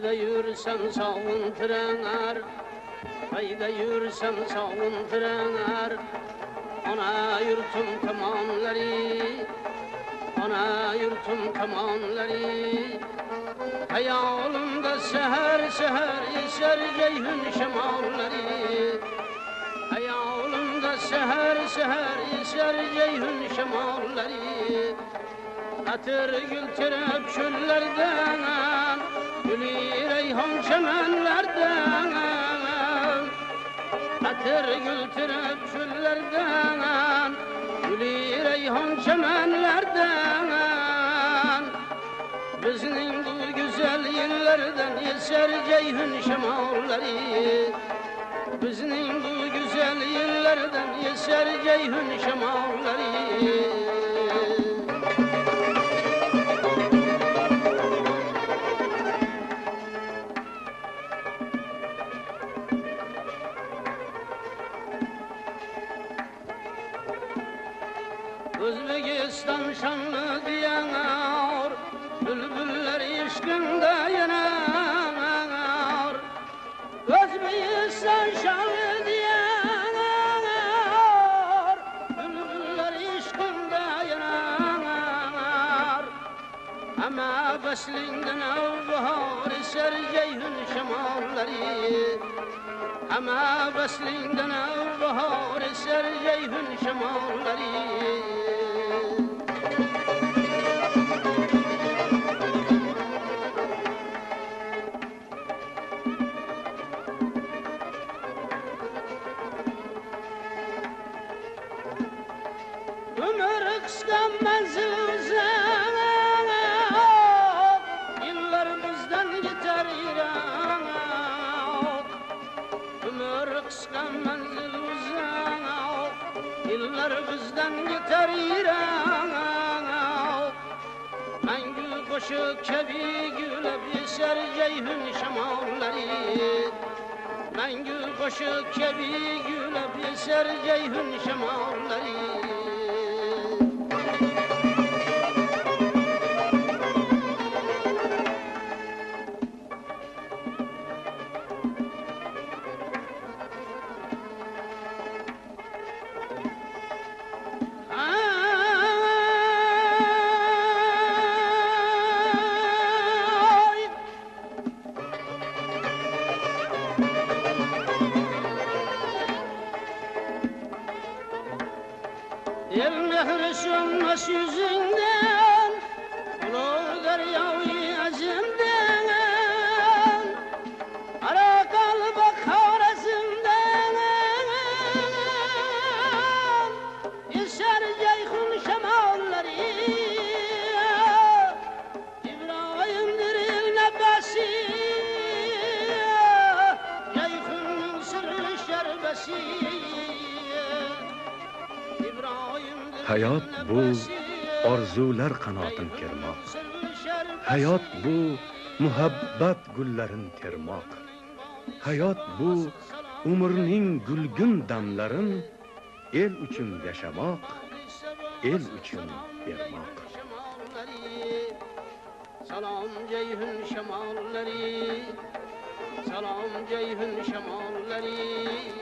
Hayda yürüsem sağın trener, hayda yürüsem sağın trener. Ana yurtum kamanları, ana yurtum kamanları. Hayalımda seher seher eser ceyhun şemalları. Hayalımda seher seher eser ceyhun şemalları. Atır gültürüp çöllerden, gülü reyhan çemenlerden. Atır gültürüp çöllerden, gülü reyhan çemenlerden. Bizning bu güzel yerlerden eser ceyhun şemalları. Bizning bu güzel yerlerden eser ceyhun şemalları. Özbekistan şanlı diyanar, bülbüller işkinde yanar. Özbekistan şanlı diyanar, bülbüller işkinde yanar. Ama beslinden avbahar eser ceyhun şemalları. Ama beslinden avbahar eser ceyhun şemalları. Ömür kıskan menzil uzak, yıllar bizden yeter irak. Ömür kıskan menzil uzak, yıllar bizden yeter irak. Mengü koşuk kebi gülüp eser ceyhun şemalları. Mengü koşuk kebi gülüp eser ceyhun şemalları. El mehri sönmez yüzünden, ulu deryayı azimden. Ara kalbak havresimden, eser ceyhun şemalları. İbrahim'dir el nefesi, ceyhunun sırrı şerbesi. Hayot bu orzular qanotin kermoq. Hayot bu muhabbat gullarin termoq. Hayot bu umrning gulgun damlarin el uchun yashamoq, el uchun bermoq. Salam ceyhun şemalları, salam ceyhun şemalları.